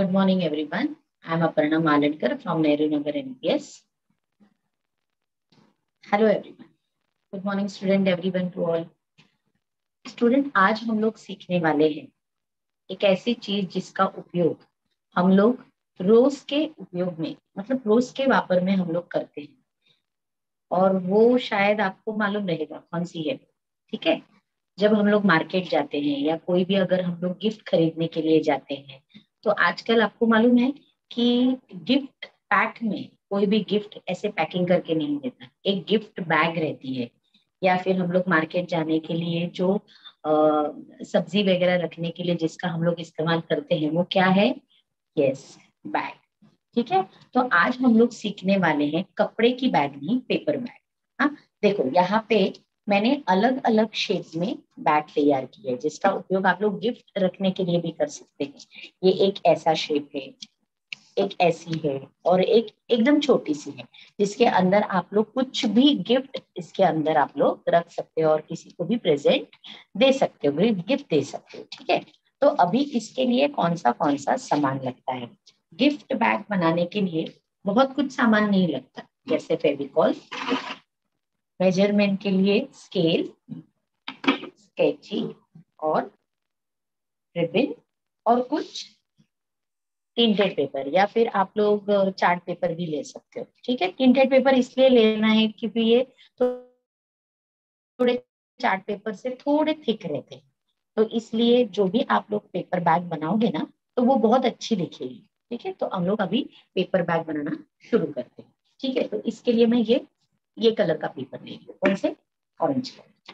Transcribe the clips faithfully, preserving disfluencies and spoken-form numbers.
Good morning, everyone. I am Aparna Maladkar from Nehru Nagar N P S. Hello, everyone. Good morning, student, everyone to all. Student, आज हम लोग सीखने वाले हैं एक ऐसी चीज जिसका उपयोग हम लोग रोज के उपयोग में मतलब रोज के वापर में हम लोग करते हैं और वो शायद आपको मालूम रहेगा कौन सी है। ठीक है, जब हम लोग मार्केट जाते हैं या कोई भी अगर हम लोग गिफ्ट खरीदने के लिए जाते हैं तो आजकल आपको मालूम है कि गिफ्ट पैक में कोई भी गिफ्ट ऐसे पैकिंग करके नहीं देता, एक गिफ्ट बैग रहती है। या फिर हम लोग मार्केट जाने के लिए जो आ, सब्जी वगैरह रखने के लिए जिसका हम लोग इस्तेमाल करते हैं वो क्या है? Yes, bag. ठीक है, तो आज हम लोग सीखने वाले हैं कपड़े की बैग नहीं, पेपर बैग। हाँ, देखो यहाँ पे मैंने अलग अलग शेप में बैग तैयार की है जिसका उपयोग आप लोग गिफ्ट रखने के लिए भी कर सकते हैं। ये एक ऐसा शेप है, एक ऐसी है और एक एकदम छोटी सी है जिसके अंदर आप लोग कुछ भी गिफ्ट इसके अंदर आप लोग रख सकते हो और किसी को भी प्रेजेंट दे सकते हो, गिफ्ट दे सकते हो। ठीक है, तो अभी इसके लिए कौन सा कौन सा सामान लगता है? गिफ्ट बैग बनाने के लिए बहुत कुछ सामान नहीं लगता, जैसे फेविकॉल, मेजरमेंट के लिए स्केल, स्केची और रिबन और कुछ टिंटेड पेपर या फिर आप लोग चार्ट पेपर भी ले सकते हो। ठीक है, टिंटेड पेपर इसलिए लेना है क्योंकि ये तो थोड़े चार्ट पेपर से थोड़े थिक रहते हैं, तो इसलिए जो भी आप लोग पेपर बैग बनाओगे ना तो वो बहुत अच्छी दिखेगी। ठीक है, तो हम लोग अभी पेपर बैग बनाना शुरू करते हैं। ठीक है, तो इसके लिए मैं ये ये कलर का पेपर ले रही हूँ, कौन से? Orange colour.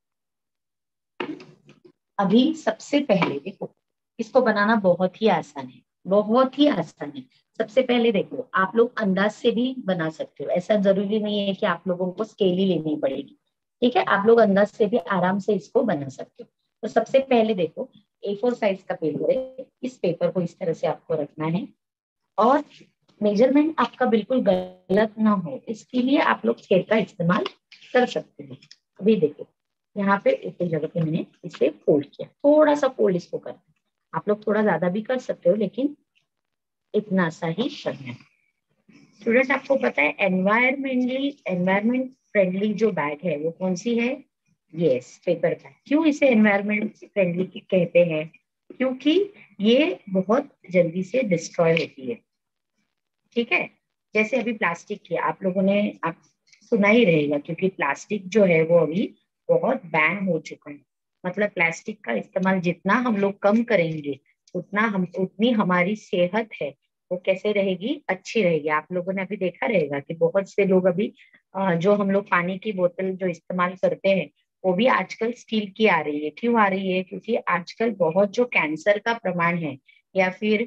अभी सबसे पहले देखो, इसको बनाना बहुत ही आसान है, बहुत ही आसान है। सबसे पहले देखो, आप लोग अंदाज से भी बना सकते हो, ऐसा जरूरी नहीं है कि आप लोगों को स्केल ही लेनी पड़ेगी। ठीक है, आप लोग अंदाज से भी आराम से इसको बना सकते हो। तो सबसे पहले देखो, ए फोर साइज का पेपर है, इस पेपर को इस तरह से आपको रखना है और मेजरमेंट आपका बिल्कुल गलत ना हो इसके लिए आप लोग स्केल का इस्तेमाल कर सकते हो। अभी देखो, यहाँ पे एक जगह पे मैंने इसे फोल्ड किया, थोड़ा सा फोल्ड इसको करना है। आप लोग थोड़ा ज्यादा भी कर सकते हो लेकिन इतना सा ही करना है। स्टूडेंट, आपको पता है एनवायरमेंटली एनवायरमेंट फ्रेंडली जो बैग है वो कौन सी है? Yes, paper bag. क्यों इसे एनवायरमेंट फ्रेंडली कहते हैं? क्योंकि ये बहुत जल्दी से डिस्ट्रॉय होती है। ठीक है, जैसे अभी प्लास्टिक की आप लोगों ने आप सुना ही रहेगा क्योंकि प्लास्टिक जो है वो अभी बहुत बैन हो चुका है। मतलब प्लास्टिक का इस्तेमाल जितना हम लोग कम करेंगे उतना हम उतनी हमारी सेहत है वो कैसे रहेगी? अच्छी रहेगी। आप लोगों ने अभी देखा रहेगा कि बहुत से लोग अभी अ, जो हम लोग पानी की बोतल जो इस्तेमाल करते हैं वो भी आजकल स्टील की आ रही है। क्यों आ रही है? क्योंकि आजकल बहुत जो कैंसर का प्रमाण है या फिर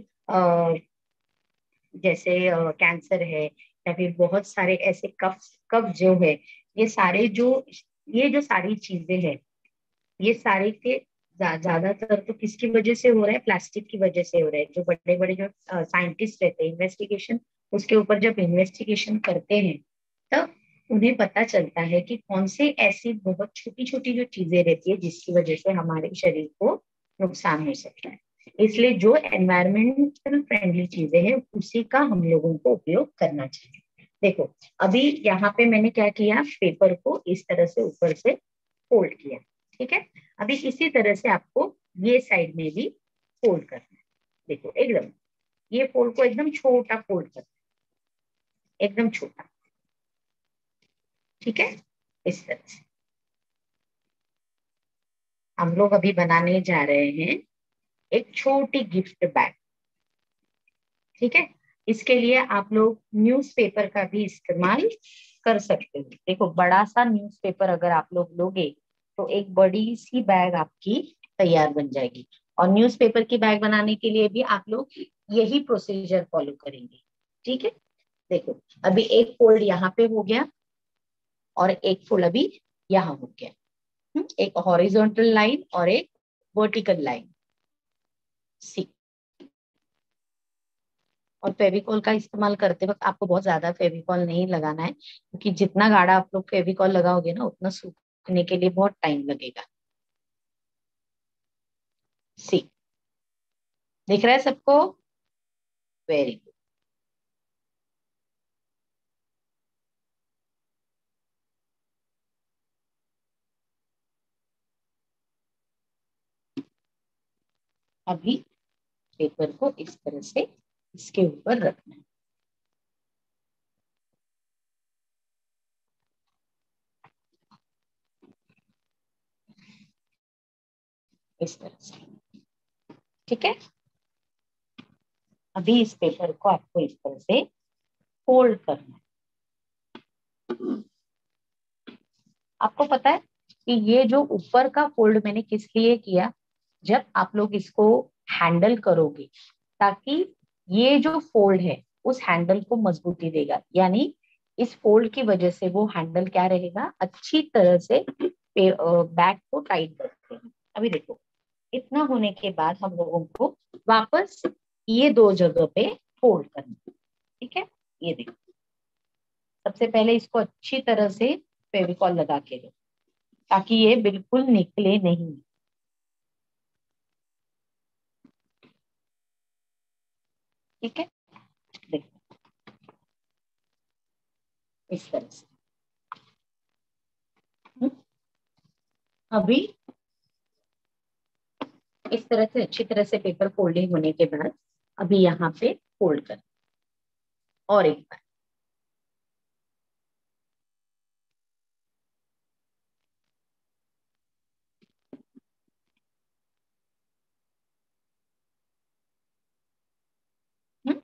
जैसे कैंसर है या फिर बहुत सारे ऐसे कफ कफ जो है, ये सारे जो ये जो सारी चीजें हैं ये सारे के ज्या- ज्यादातर तो किसकी वजह से हो रहा है? प्लास्टिक की वजह से हो रहा है। जो बड़े बड़े जो साइंटिस्ट रहते हैं इन्वेस्टिगेशन उसके ऊपर जब इन्वेस्टिगेशन करते हैं तब उन्हें पता चलता है कि कौन से ऐसी बहुत छोटी छोटी जो चीजें रहती है जिसकी वजह से हमारे शरीर को नुकसान हो सकता है। इसलिए जो एनवायरमेंटल फ्रेंडली चीजें हैं उसी का हम लोगों को उपयोग करना चाहिए। देखो, अभी यहाँ पे मैंने क्या किया, पेपर को इस तरह से ऊपर से फोल्ड किया। ठीक है, अभी इसी तरह से आपको ये साइड में भी फोल्ड करना है। देखो, एकदम ये फोल्ड को एकदम छोटा फोल्ड करना है, एकदम छोटा। ठीक है, इस तरह से हम लोग अभी बनाने जा रहे हैं एक छोटी गिफ्ट बैग। ठीक है, इसके लिए आप लोग न्यूज़पेपर का भी इस्तेमाल कर सकते हो। देखो, बड़ा सा न्यूज़पेपर अगर आप लोग लोगे तो एक बड़ी सी बैग आपकी तैयार बन जाएगी। और न्यूज़पेपर की बैग बनाने के लिए भी आप लोग यही प्रोसीजर फॉलो करेंगे। ठीक है, देखो अभी एक फोल्ड यहाँ पे हो गया और एक फोल्ड अभी यहाँ हो गया। हम्म, एक हॉरिजॉन्टल लाइन और एक वर्टिकल लाइन। सी और फेविकॉल का इस्तेमाल करते वक्त आपको बहुत ज्यादा फेविकॉल नहीं लगाना है क्योंकि जितना गाढ़ा आप लोग फेविकॉल लगाओगे ना उतना सूखने के लिए बहुत टाइम लगेगा। सी दिख रहा है सबको? Very good. अभी पेपर को इस तरह से इसके ऊपर रखना है, इस तरह से, ठीक है। अभी इस पेपर को आपको इस तरह से फोल्ड करना है। आपको पता है कि ये जो ऊपर का फोल्ड मैंने किस लिए किया, जब आप लोग इसको हैंडल करोगे ताकि ये जो फोल्ड है उस हैंडल को मजबूती देगा, यानी इस फोल्ड की वजह से वो हैंडल क्या रहेगा, अच्छी तरह से बैग को टाइट रखेगा। अभी देखो, इतना होने के बाद हम लोगों को वापस ये दो जगह पे फोल्ड करना है, ठीक है। ये देखो, सबसे पहले इसको अच्छी तरह से फेविकॉल लगा के दो ताकि ये बिल्कुल निकले नहीं, ठीक है। देखो इस तरह से। हम्म, अभी इस तरह से अच्छी तरह से पेपर फोल्डिंग होने के बाद अभी यहाँ पे फोल्ड कर, और एक बार। हम्म,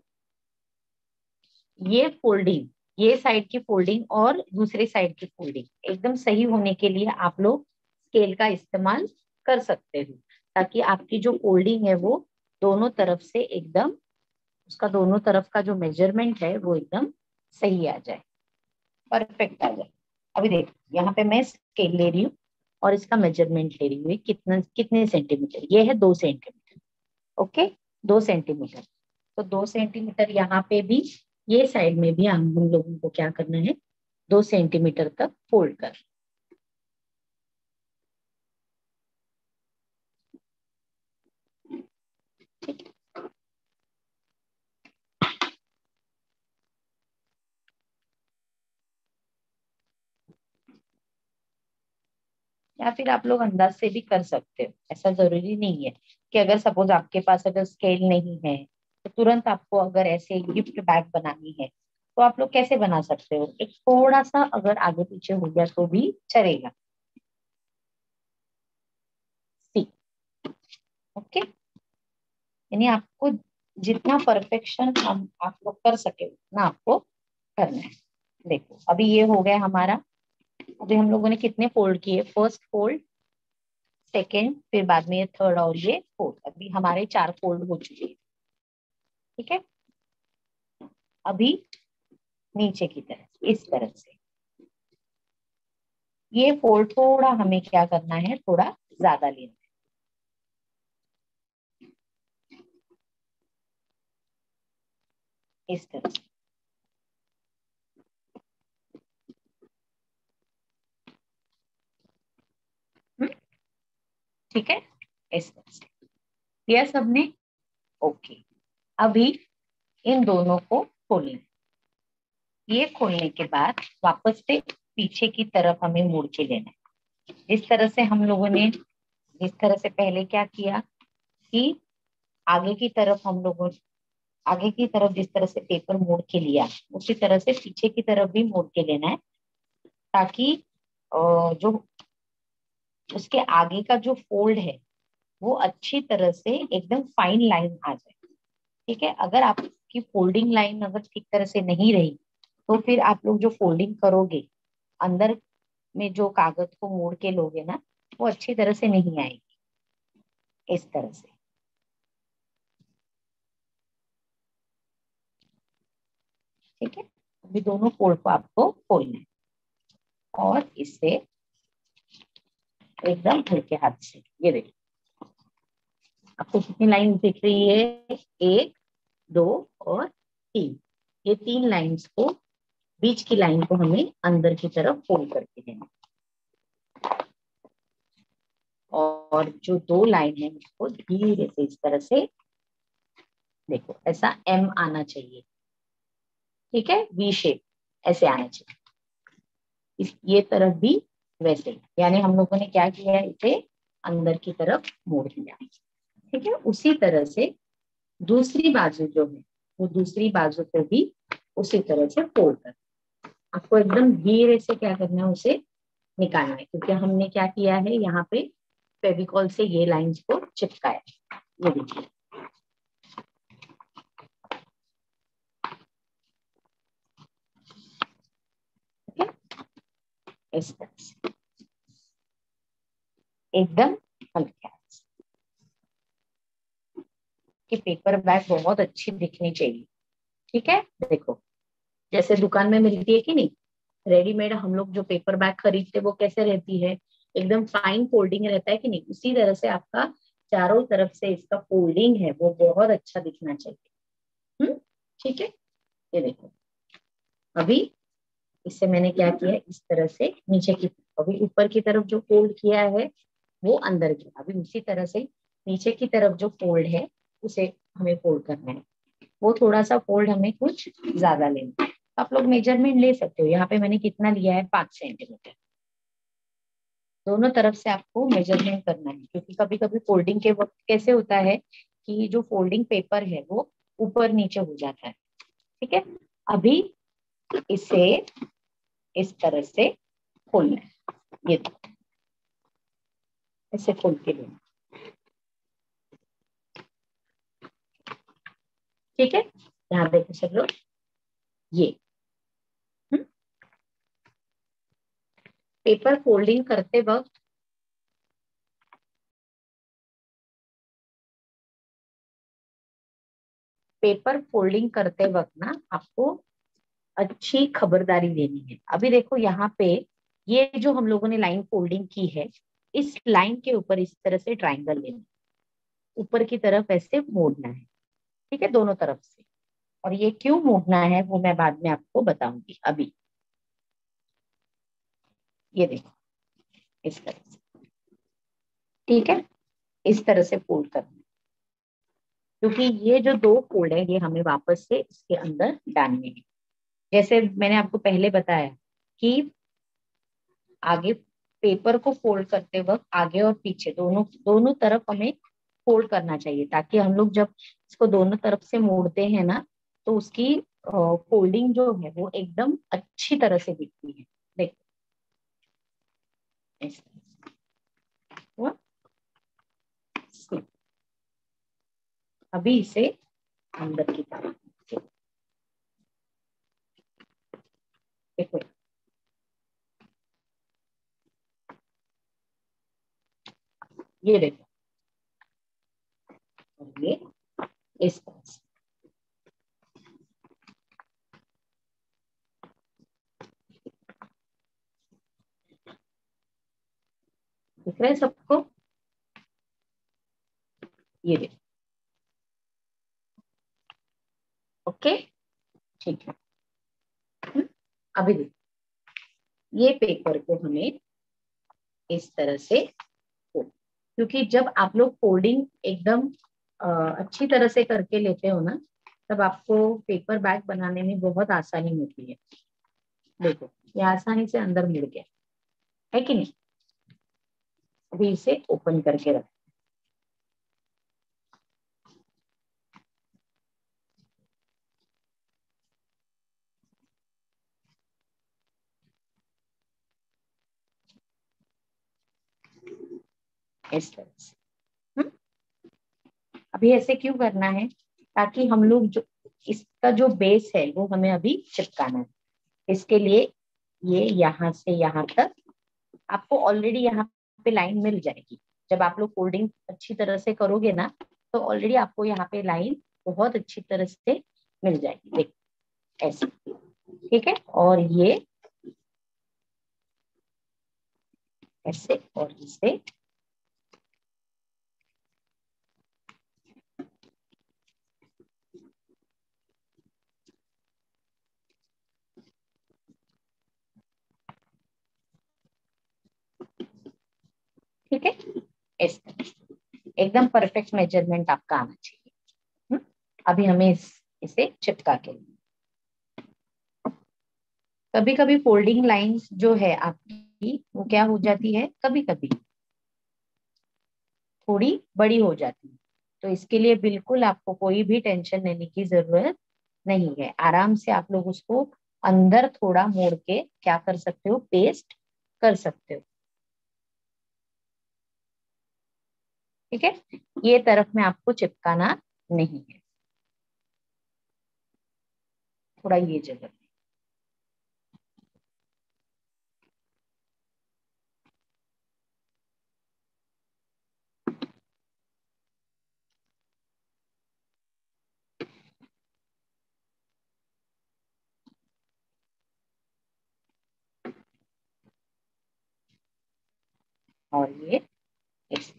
ये फोल्डिंग, ये साइड की फोल्डिंग और दूसरे साइड की फोल्डिंग एकदम सही होने के लिए आप लोग स्केल का इस्तेमाल कर सकते हो, ताकि आपकी जो फोल्डिंग है वो दोनों तरफ से एकदम, उसका दोनों तरफ का जो मेजरमेंट है वो एकदम सही आ जाए, परफेक्ट आ जाए। अभी देखो यहाँ पे मैं स्केल ले रही हूँ और इसका मेजरमेंट ले रही हूँ, कितना कितने सेंटीमीटर, ये है दो सेंटीमीटर। ओके, दो सेंटीमीटर। तो दो सेंटीमीटर यहाँ पे भी, ये साइड में भी हम हम लोगों को क्या करना है, दो सेंटीमीटर तक फोल्ड कर, ठीक है। या फिर आप लोग अंदाज से भी कर सकते हो, ऐसा जरूरी नहीं है कि अगर सपोज आपके पास अगर स्केल नहीं है तो तुरंत आपको अगर ऐसे गिफ्ट बैग बनानी है तो आप लोग कैसे बना सकते हो, एक थोड़ा सा अगर आगे पीछे हो गया तो भी चलेगा। See, okay. यानी आपको जितना परफेक्शन हम आप लोग कर सके उतना आपको करना है। देखो अभी ये हो गया हमारा, अभी हम लोगों ने कितने फोल्ड किए, फर्स्ट फोल्ड, सेकेंड, फिर बाद में ये थर्ड और ये फोर्थ, अभी हमारे चार फोल्ड हो चुके हैं, ठीक है। अभी नीचे की तरफ इस तरह से ये फोल्ड थोड़ा हमें क्या करना है, थोड़ा ज्यादा लेना है, इस तरह से। हम्म, ठीक है, इस तरह से किया सबने। ओके, अभी इन दोनों को खोलना है। ये खोलने के बाद वापस से पीछे की तरफ हमें मुड़ के लेना है, जिस तरह से हम लोगों ने, जिस तरह से पहले क्या किया कि आगे की तरफ हम लोगों, आगे की तरफ जिस तरह से पेपर मोड़ के लिया उसी तरह से पीछे की तरफ भी मोड़ के लेना है, ताकि अ, जो उसके आगे का जो फोल्ड है वो अच्छी तरह से एकदम फाइन लाइन आ जाए, ठीक है। अगर आपकी फोल्डिंग लाइन अगर ठीक तरह से नहीं रही तो फिर आप लोग जो फोल्डिंग करोगे अंदर में जो कागज को मोड़ के लोगे ना, वो अच्छी तरह से नहीं आएगी, इस तरह से, ठीक है। अभी दोनों फोल्ड को आपको खोलना है और इससे एकदम हल्के हाथ से, ये देखिए आपको कितनी लाइन दिख रही है, एक, दो और तीन, ये तीन लाइंस को, बीच की लाइन को हमें अंदर की तरफ फोल्ड करके देना, और जो दो लाइन है उसको धीरे से इस तरह से देखो ऐसा एम आना चाहिए, ठीक है, वी शेप ऐसे आना चाहिए। इस ये तरफ भी वैसे ही, यानी हम लोगों ने क्या किया है, इसे अंदर की तरफ मोड़ दिया, ठीक है। उसी तरह से दूसरी बाजू जो है, वो दूसरी बाजू को भी उसी तरह से फोल्ड कर, आपको एकदम धीरे से क्या करना है, उसे निकालना है, क्योंकि हमने क्या किया है, यहाँ पे फेविकॉल से ये लाइंस को चिपकाया। ये देखिए, ठीक है, इस तरह से एकदम हल्का, कि पेपर बैग बहुत अच्छी दिखनी चाहिए, ठीक है। देखो जैसे दुकान में मिलती है कि नहीं, रेडीमेड हम लोग जो पेपर बैग खरीदते वो कैसे रहती है, एकदम फाइन फोल्डिंग रहता है कि नहीं, उसी तरह से आपका चारों तरफ से इसका फोल्डिंग है वो बहुत अच्छा दिखना चाहिए। हम्म, ठीक है। ये देखो, अभी इससे मैंने क्या किया, इस तरह से नीचे की, अभी ऊपर की तरफ जो फोल्ड किया है वो अंदर की, अभी उसी तरह से नीचे की तरफ जो फोल्ड है उसे हमें फोल्ड करना है। वो थोड़ा सा फोल्ड हमें कुछ ज्यादा लेना है, आप लोग मेजरमेंट ले सकते हो, यहाँ पे मैंने कितना लिया है, पांच सेंटीमीटर। दोनों तरफ से आपको मेजरमेंट करना है, क्योंकि कभी कभी फोल्डिंग के वक्त कैसे होता है कि जो फोल्डिंग पेपर है वो ऊपर नीचे हो जाता है, ठीक है। अभी इसे इस तरह से खोलना है, ये ऐसे खोल के लेना, ठीक है। यहाँ देखो सब लोग, ये हम्म, पेपर फोल्डिंग करते वक्त पेपर फोल्डिंग करते वक्त ना आपको अच्छी खबरदारी लेनी है। अभी देखो यहाँ पे ये जो हम लोगों ने लाइन फोल्डिंग की है, इस लाइन के ऊपर इस तरह से ट्रायंगल लेना है, ऊपर की तरफ ऐसे मोड़ना है, ठीक है, दोनों तरफ से। और ये क्यों मोड़ना है वो मैं बाद में आपको बताऊंगी। अभी ये देखो इस तरह से, ठीक है, इस तरह से फोल्ड करना है, क्योंकि ये जो दो फोल्ड है ये हमें वापस से इसके अंदर डालने हैं। जैसे मैंने आपको पहले बताया कि आगे पेपर को फोल्ड करते वक्त आगे और पीछे दोनों दोनों तरफ हमें फोल्ड करना चाहिए, ताकि हम लोग जब इसको दोनों तरफ से मोड़ते हैं ना, तो उसकी फोल्डिंग जो है वो एकदम अच्छी तरह से दिखती है। देखो इस तरह से हुआ। अभी इसे अंदर की तरफ देखो, ये देखो, और ये इस तरह से, दिख रहा है सबको, ये देखो, ओके, ठीक है। हम्म, अभी देखो, ये पेपर को हमें इस तरह से फोल्ड, क्योंकि जब आप लोग फोल्डिंग एकदम अ, अच्छी तरह से करके लेते हो ना, तब आपको पेपर बैग बनाने में बहुत आसानी होती है। देखो ये आसानी से अंदर मुड़ गया है कि नहीं। अभी इसे ओपन करके रख, इस तरह से। हम्म, अभी ऐसे क्यों करना है, ताकि हम लोग जो इसका जो बेस है वो हमें अभी चिपकाना है। इसके लिए ये यहाँ से यहाँ तक आपको ऑलरेडी यहाँ पे लाइन मिल जाएगी। जब आप लोग फोल्डिंग अच्छी तरह से करोगे ना, तो ऑलरेडी आपको यहाँ पे लाइन बहुत अच्छी तरह से मिल जाएगी, देख ऐसे, ठीक है। और ये ऐसे और इसे, ठीक है, इस तरह से एकदम परफेक्ट मेजरमेंट आपका आना चाहिए। हम्म, अभी हमें इस इसे चिपका के, कभी कभी फोल्डिंग लाइंस जो है आपकी वो क्या हो जाती है, कभी कभी थोड़ी बड़ी हो जाती है। तो इसके लिए बिल्कुल आपको कोई भी टेंशन लेने की जरूरत नहीं है। आराम से आप लोग उसको अंदर थोड़ा मोड़ के क्या कर सकते हो, पेस्ट कर सकते हो। ठीक है, ये तरफ में आपको चिपकाना नहीं है, थोड़ा ये जगह। और ये इस,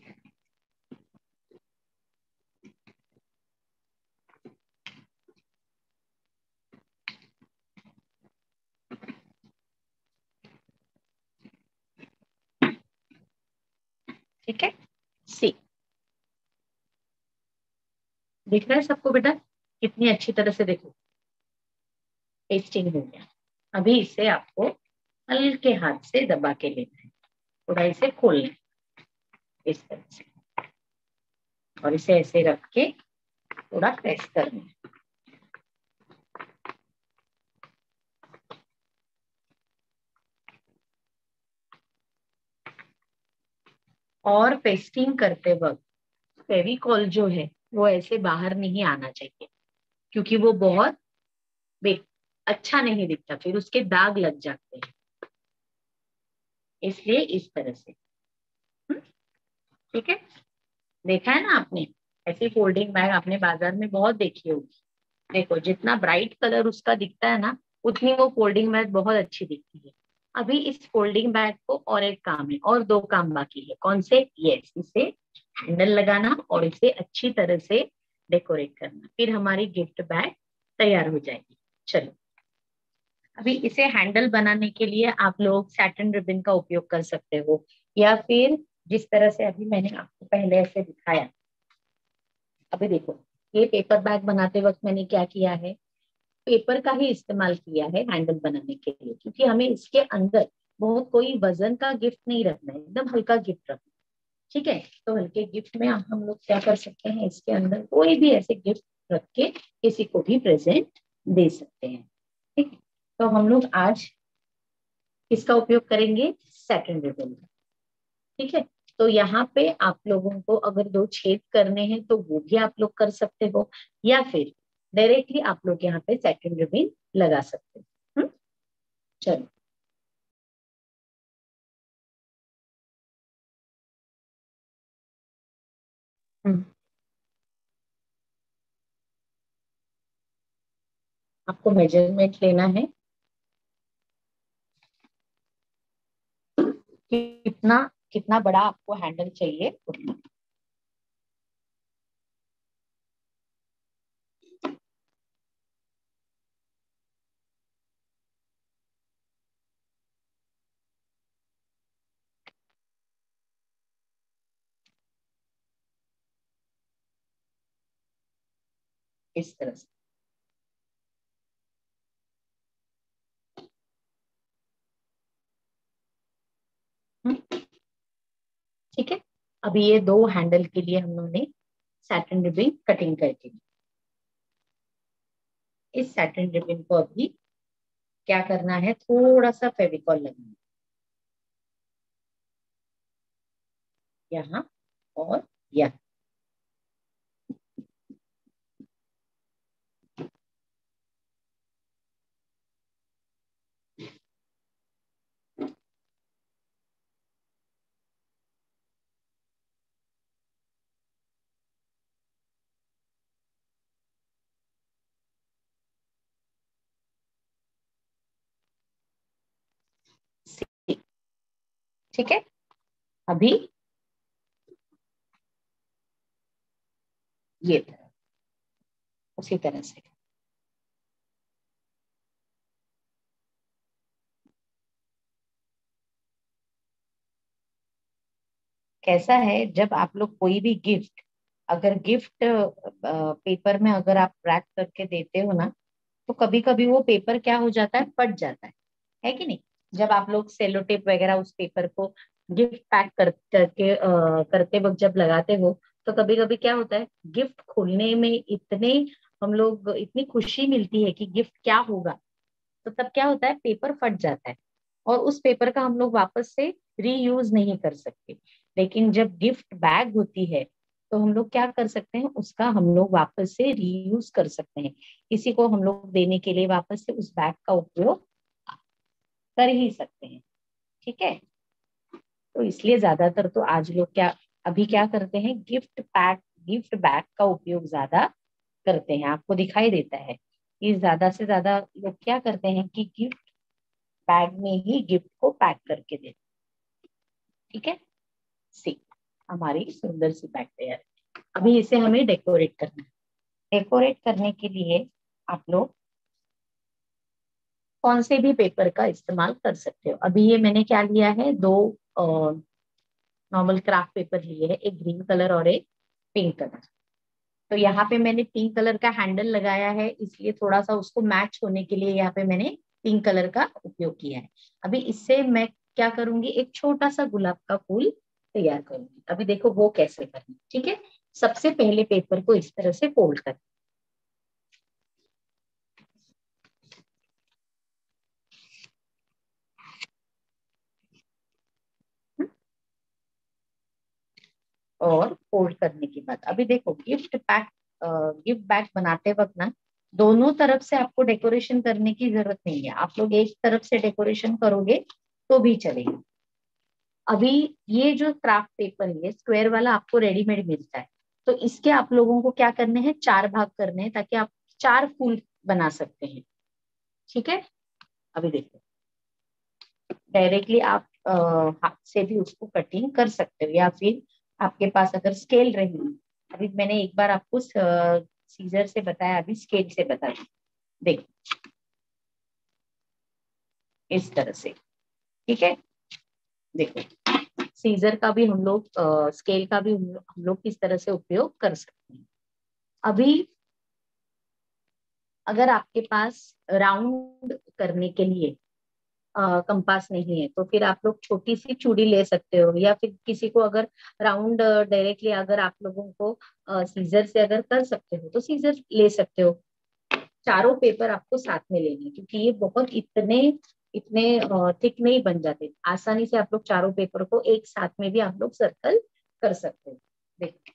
ठीक है। सी, दिख रहा है सबको बेटा, कितनी अच्छी तरह से देखो पेस्टिंग हो गया। अभी इसे आपको हल्के हाथ से दबा के लेना है, थोड़ा इसे खोलना है इस तरह से, और इसे ऐसे रख के थोड़ा प्रेस करना है। और पेस्टिंग करते वक्त फेविकॉल जो है वो ऐसे बाहर नहीं आना चाहिए, क्योंकि वो बहुत बे- अच्छा नहीं दिखता, फिर उसके दाग लग जाते हैं। इसलिए इस तरह से। हम्म, ठीक है। देखा है ना आपने, ऐसी फोल्डिंग बैग आपने बाजार में बहुत देखी होगी। देखो जितना ब्राइट कलर उसका दिखता है ना, उतनी वो फोल्डिंग बैग बहुत अच्छी दिखती है। अभी इस फोल्डिंग बैग को और एक काम है, और दो काम बाकी है। कौन से? यस, इसे हैंडल लगाना और इसे अच्छी तरह से डेकोरेट करना, फिर हमारी गिफ्ट बैग तैयार हो जाएगी। चलो, अभी इसे हैंडल बनाने के लिए आप लोग सैटिन रिबन का उपयोग कर सकते हो, या फिर जिस तरह से अभी मैंने आपको पहले ऐसे दिखाया। अभी देखो, ये पेपर बैग बनाते वक्त मैंने क्या किया है, पेपर का ही इस्तेमाल किया है हैंडल बनाने के लिए, क्योंकि हमें इसके अंदर बहुत कोई वजन का गिफ्ट नहीं रखना है, एकदम हल्का गिफ्ट रखना है। ठीक है, तो हल्के गिफ्ट में हम लोग क्या कर सकते हैं, इसके अंदर कोई भी ऐसे गिफ्ट रख के किसी को भी प्रेजेंट दे सकते हैं। ठीक है, तो हम लोग आज किसका उपयोग करेंगे, सेकंड रिबन का। ठीक है, तो यहाँ पे आप लोगों को अगर दो छेद करने हैं तो वो भी आप लोग कर सकते हो, या फिर डायरेक्टली आप लोग यहाँ पे सेकंड रिबन लगा सकते हो। हम्म, चलो। हम्म, आपको मेजरमेंट लेना है, कितना कितना बड़ा आपको हैंडल चाहिए उतना। इस तरह से। हम्म, ठीक है, अभी ये दो हैंडल के लिए हम लोगों ने सैटिन रिबन कटिंग करके ली। इस सैटिन रिबन को अभी क्या करना है, थोड़ा सा फेविकॉल लगाना है यहाँ और यहाँ। ठीक है, अभी ये तरह, उसी तरह से। कैसा है, जब आप लोग कोई भी गिफ्ट अगर गिफ्ट पेपर में अगर आप रैप करके देते हो ना, तो कभी कभी वो पेपर क्या हो जाता है, फट जाता है है कि नहीं। जब आप लोग सेलो टेप वगैरह उस पेपर को गिफ्ट पैक कर करके अ, करते वक्त जब लगाते हो, तो कभी कभी क्या होता है, गिफ्ट खोलने में इतने हम लोग इतनी खुशी मिलती है कि गिफ्ट क्या होगा, तो तब क्या होता है, पेपर फट जाता है और उस पेपर का हम लोग वापस से रीयूज नहीं कर सकते। लेकिन जब गिफ्ट बैग होती है, तो हम लोग क्या कर सकते हैं, उसका हम लोग वापस से रीयूज कर सकते हैं। किसी को हम लोग देने के लिए वापस से उस बैग का उपयोग कर ही सकते हैं। ठीक है। तो इसलिए ज्यादातर तो आज लोग क्या अभी क्या करते हैं, गिफ्ट पैक गिफ्ट बैग का उपयोग ज्यादा करते हैं। आपको दिखाई देता है कि ज्यादा से ज्यादा लोग क्या करते हैं कि गिफ्ट बैग में ही गिफ्ट को पैक करके देते हैं। ठीक है। सी हमारी सुंदर सी बैग तैयार है। अभी इसे हमें डेकोरेट करना है। डेकोरेट करने के लिए आप लोग कौन से भी पेपर का इस्तेमाल कर सकते हो। अभी ये मैंने क्या लिया है, दो नॉर्मल क्राफ्ट पेपर लिए है, एक ग्रीन कलर और एक पिंक कलर। तो यहाँ पे मैंने पिंक कलर का हैंडल लगाया है, इसलिए थोड़ा सा उसको मैच होने के लिए यहाँ पे मैंने पिंक कलर का उपयोग किया है। अभी इससे मैं क्या करूंगी, एक छोटा सा गुलाब का फूल तैयार करूंगी। अभी देखो वो कैसे करना है। ठीक है। सबसे पहले पेपर को इस तरह से फोल्ड कर, और फोल्ड करने के बाद अभी देखो गिफ्ट पैक गिफ्ट बैग बनाते वक्त ना, दोनों तरफ से आपको डेकोरेशन करने की जरूरत नहीं है। आप लोग एक तरफ से डेकोरेशन करोगे तो भी चलेगा। अभी ये जो क्राफ्ट पेपर है, स्क्वायर वाला आपको रेडीमेड मिलता है, तो इसके आप लोगों को क्या करने हैं, चार भाग करने हैं, ताकि आप चार फूल बना सकते हैं। ठीक है। अभी देखो डायरेक्टली आप अ, हाथ से भी उसको कटिंग कर सकते हो, या फिर आपके पास अगर स्केल रही, अभी मैंने एक बार आपको सीजर से बताया, अभी स्केल से बता दूं। देखो इस तरह से। ठीक है। देखो सीजर का भी हम लोग स्केल का भी हम लोग हम लोग किस तरह से उपयोग कर सकते हैं। अभी अगर आपके पास राउंड करने के लिए कंपास नहीं है, तो फिर आप लोग छोटी सी चूड़ी ले सकते हो, या फिर किसी को अगर राउंड डायरेक्टली अगर आप लोगों को सीजर से अगर कर सकते हो, तो सीजर ले सकते हो। चारों पेपर आपको साथ में लेने हैं, क्योंकि ये बहुत इतने इतने थिक नहीं बन जाते, आसानी से आप लोग चारों पेपर को एक साथ में भी आप लोग सर्कल कर सकते हो। देखो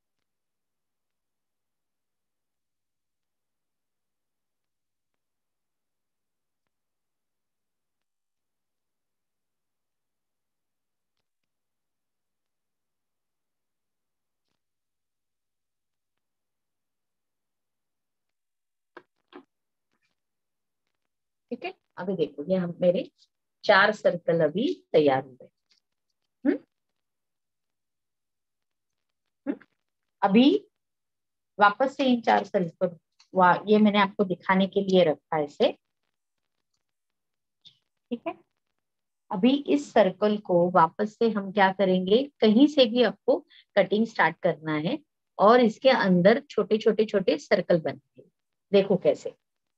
ठीक है। अभी देखो ये हम मेरे चार सर्कल अभी तैयार हो गए। हम्म हम्म। अभी वापस से इन चार सर्कल, वाह ये मैंने आपको दिखाने के लिए रखा है इसे। ठीक है। अभी इस सर्कल को वापस से हम क्या करेंगे, कहीं से भी आपको कटिंग स्टार्ट करना है और इसके अंदर छोटे छोटे छोटे सर्कल बनाए। देखो कैसे।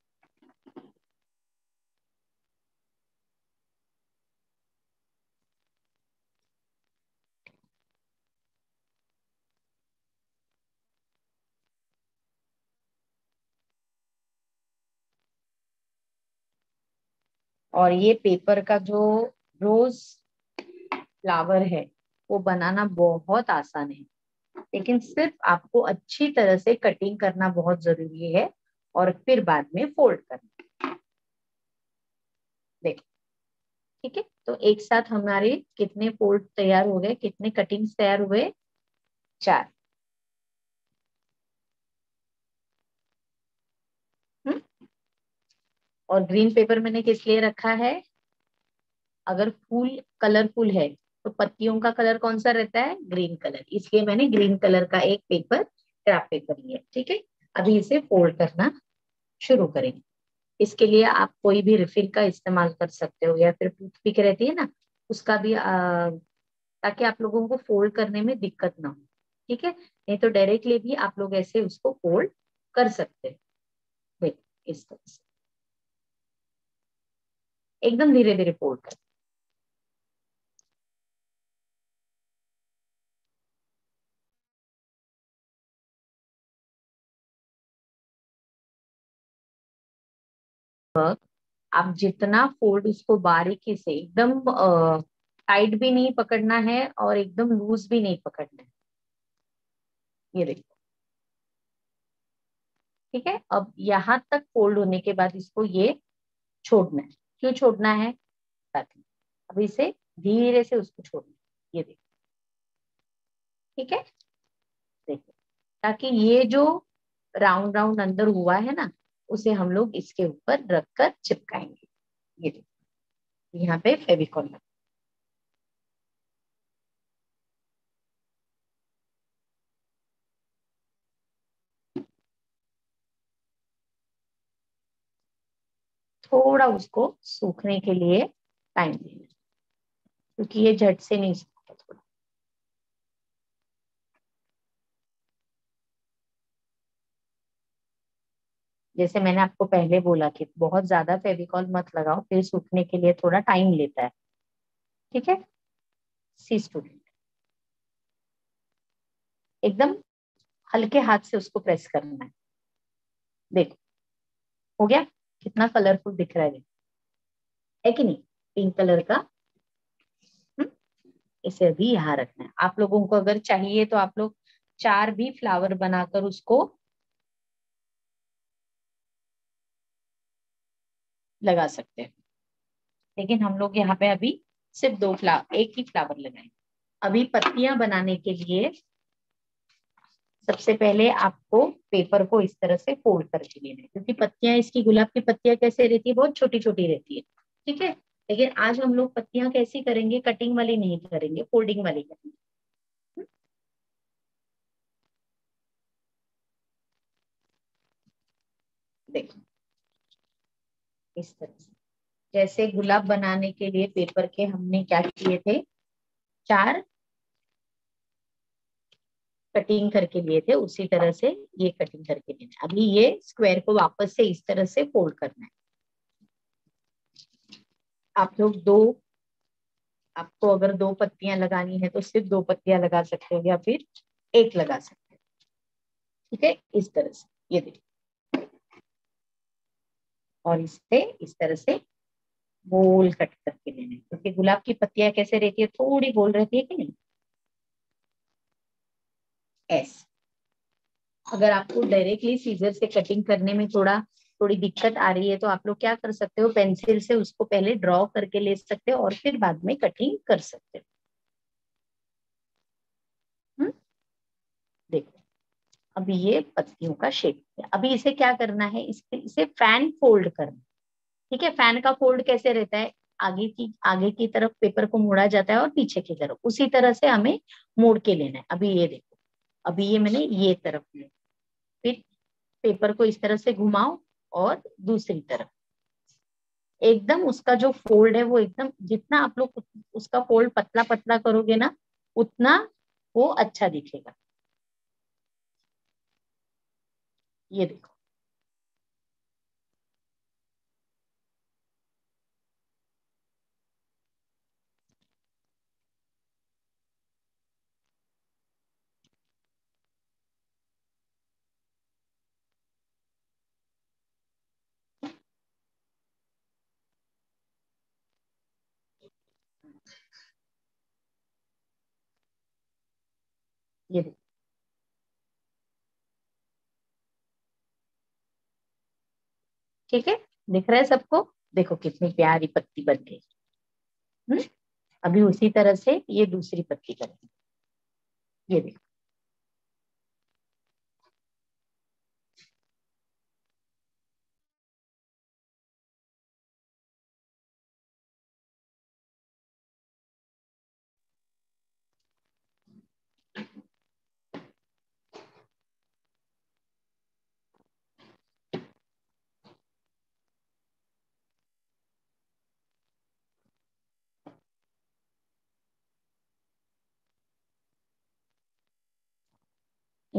और ये पेपर का जो रोज फ्लावर है, वो बनाना बहुत आसान है, लेकिन सिर्फ आपको अच्छी तरह से कटिंग करना बहुत जरूरी है, और फिर बाद में फोल्ड करना। देखो। ठीक है। तो एक साथ हमारे कितने फोल्ड तैयार हो गए, कितने कटिंग्स तैयार हुए, चार। हम्म। और ग्रीन पेपर मैंने किस लिए रखा है, अगर फूल कलरफुल है तो पत्तियों का कलर कौन सा रहता है, ग्रीन कलर, इसलिए मैंने ग्रीन कलर का एक पेपर क्राफ्ट पेपर लिया। ठीक है। अभी इसे फोल्ड करना शुरू करेंगे। इसके लिए आप कोई भी रिफिल का इस्तेमाल कर सकते हो, या फिर टूथपिक रहती है ना, उसका भी आ, ताकि आप लोगों को फोल्ड करने में दिक्कत ना हो। ठीक है, नहीं तो डायरेक्टली भी आप लोग ऐसे उसको फोल्ड कर सकते हैं। देखो इस तरह से एकदम धीरे धीरे फोल्ड कर। आप जितना फोल्ड उसको बारीकी से एकदम टाइट भी नहीं पकड़ना है और एकदम लूज भी नहीं पकड़ना है। ये देखो, ठीक है। अब यहाँ तक फोल्ड होने के बाद इसको ये छोड़ना है। क्यों छोड़ना है? ताकि अब इसे धीरे से उसको छोड़ना है। ये देखो, ठीक है। देखो, ताकि ये जो राउंड राउंड अंदर हुआ है ना, उसे हम लोग इसके ऊपर रखकर चिपकाएंगे। ये देखो, यहाँ पे फेविकॉल लगा। थोड़ा उसको सूखने के लिए टाइम देना, क्योंकि ये झट से नहीं सूखता। थोड़ा जैसे मैंने आपको पहले बोला कि बहुत ज्यादा फेविकॉल मत लगाओ, फिर सूखने के लिए थोड़ा टाइम लेता है। ठीक है। सी स्टूडेंट, एकदम हल्के हाथ से उसको प्रेस करना है। देखो, हो गया। कितना कलरफुल दिख रहा है, है कि नहीं? पिंक कलर का। हम्म, इसे अभी यहाँ रखना है। आप लोगों को अगर चाहिए तो आप लोग चार भी फ्लावर बनाकर उसको लगा सकते हैं, लेकिन हम लोग यहाँ पे अभी सिर्फ दो फ्लावर, एक ही फ्लावर लगाएंगे। अभी पत्तियां बनाने के लिए सबसे पहले आपको पेपर को इस तरह से फोल्ड करके लेना है, क्योंकि पत्तियां, इसकी गुलाब की पत्तियां कैसे रहती है? बहुत छोटी छोटी रहती है। ठीक है। लेकिन आज हम लोग पत्तियां कैसी करेंगे? कटिंग वाली नहीं करेंगे, फोल्डिंग वाली करेंगे। देखो इस तरह से, जैसे गुलाब बनाने के लिए पेपर के हमने क्या किए थे, चार कटिंग करके लिए थे, उसी तरह से ये कटिंग करके लेना है। अभी ये स्क्वायर को वापस से इस तरह से फोल्ड करना है। आप लोग दो, आपको अगर दो पत्तियां लगानी है तो सिर्फ दो पत्तियां लगा सकते हो, या फिर एक लगा सकते हो। ठीक है, इस तरह से। ये देखिए, और इससे इस तरह से गोल कट करके लेना है, क्योंकि गुलाब की पत्तियां कैसे रहती है? थोड़ी गोल रहती है कि नहीं? ऐसे। अगर आपको डायरेक्टली सीजर से कटिंग करने में थोड़ा थोड़ी दिक्कत आ रही है, तो आप लोग क्या कर सकते हो, पेंसिल से उसको पहले ड्रॉ करके ले सकते हो और फिर बाद में कटिंग कर सकते हो। हम्म, देखो, अभी ये पत्तियों का शेप है। अभी इसे क्या करना है, इसके इसे फैन फोल्ड करना। ठीक है। फैन का फोल्ड कैसे रहता है? आगे की आगे की तरफ पेपर को मोड़ा जाता है और पीछे की तरफ, उसी तरह से हमें मोड़ के लेना है। अभी ये देखो, अभी ये मैंने ये तरफ लिया, फिर पेपर को इस तरह से घुमाओ और दूसरी तरफ। एकदम उसका जो फोल्ड है वो एकदम, जितना आप लोग उसका फोल्ड पतला पतला करोगे ना, उतना वो अच्छा दिखेगा। ये देखो, ये देखो। ठीक है, दिख रहा है सबको? देखो कितनी प्यारी पत्ती बन गई। हम्म, अभी उसी तरह से ये दूसरी पत्ती करेंगे। ये देखो,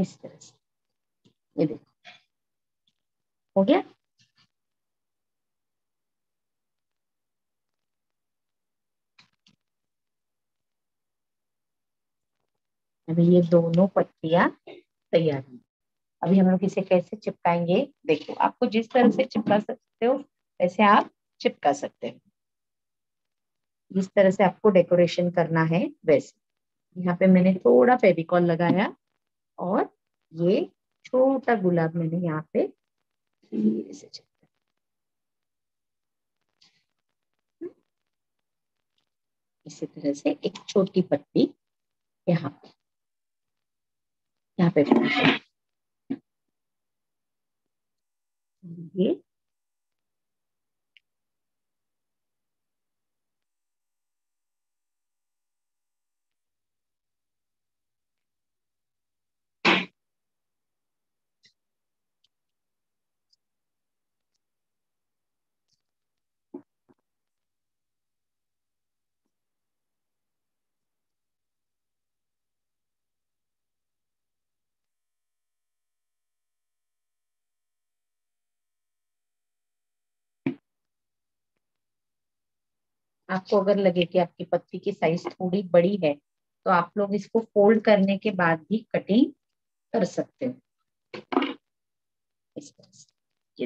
इस तरह से, ये देखो हो गया। अभी ये दोनों पट्टियां तैयार हैं। अभी हम लोग इसे कैसे चिपकाएंगे, देखो आपको जिस तरह से चिपका सकते हो वैसे आप चिपका सकते हो, जिस तरह से आपको डेकोरेशन करना है वैसे। यहाँ पे मैंने थोड़ा फेविकॉल लगाया और ये छोटा गुलाब मैंने यहाँ पे धीरे से चिपका। इसी तरह से एक छोटी पट्टी यहाँ पे, यहाँ पे ये आपको अगर लगे कि आपकी पत्ती की साइज थोड़ी बड़ी है तो आप लोग इसको फोल्ड करने के बाद भी कटिंग कर सकते हो इस तरह से। ये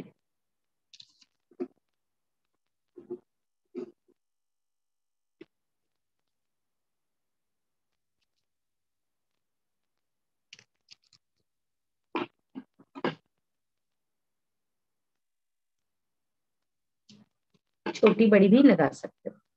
छोटी बड़ी भी लगा सकते हो।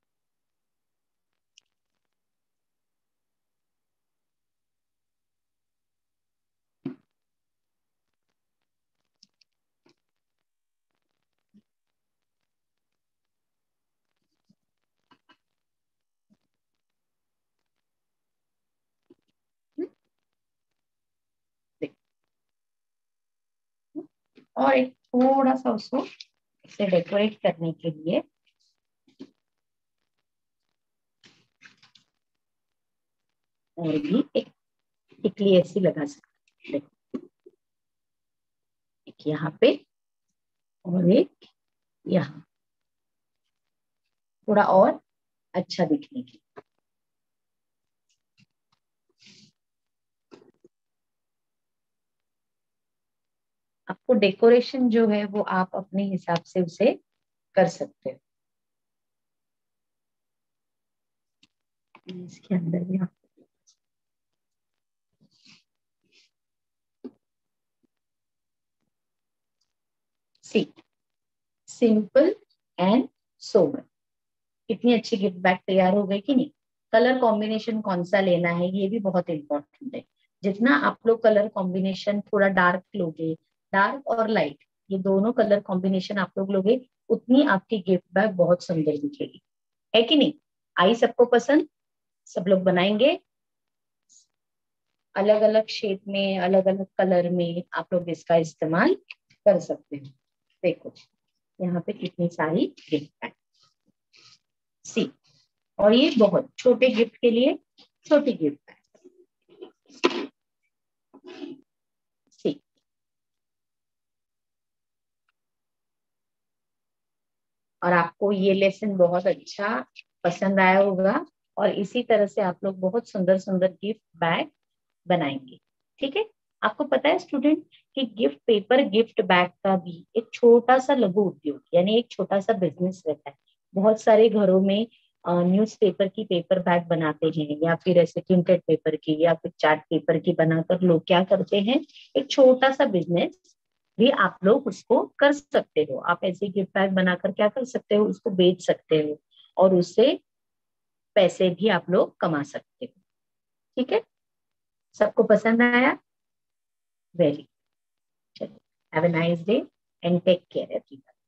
और एक थोड़ा सा उसको इसे डेकोरेट करने के लिए और भी एक टिकली ऐसी लगा सकते हैं। देखो एक यहाँ पे और एक यहाँ, थोड़ा और अच्छा दिखने के। आपको डेकोरेशन जो है वो आप अपने हिसाब से उसे कर सकते हो। इसके अंदर भी आप सी सिंपल एंड सोबर, कितनी अच्छी गिफ्ट बैग तैयार हो गई कि नहीं। कलर कॉम्बिनेशन कौन सा लेना है ये भी बहुत इंपॉर्टेंट है। जितना आप लोग कलर कॉम्बिनेशन थोड़ा डार्क लोगे, डार्क और लाइट ये दोनों कलर कॉम्बिनेशन आप लोग लोगे, उतनी आपकी गिफ्ट बैग बहुत सुंदर दिखेगी, है कि नहीं। आई सबको पसंद, सब लोग बनाएंगे अलग अलग शेप में, अलग अलग कलर में आप लोग इसका इस्तेमाल कर सकते हैं। देखो यहाँ पे कितनी सारी गिफ्ट बैग सी, और ये बहुत छोटे गिफ्ट के लिए छोटी गिफ्ट है सी। और आपको ये लेसन बहुत अच्छा पसंद आया होगा और इसी तरह से आप लोग बहुत सुंदर सुंदर गिफ्ट बैग बनाएंगे। ठीक है, आपको पता है स्टूडेंट कि गिफ्ट पेपर गिफ्ट बैग का भी एक छोटा सा लघु उद्योग यानी एक छोटा सा बिजनेस रहता है। बहुत सारे घरों में न्यूज पेपर की पेपर बैग बनाते हैं या फिर ऐसे प्रिंटेड पेपर की या फिर चार्ट पेपर की बनाकर लोग क्या करते हैं, एक छोटा सा बिजनेस भी आप लोग उसको कर सकते हो। आप ऐसे गिफ्ट बैग बनाकर क्या कर सकते हो, उसको बेच सकते हो और उससे पैसे भी आप लोग कमा सकते हो। ठीक है, सबको पसंद आया, वेरी, चलो have a nice day and take care everyone.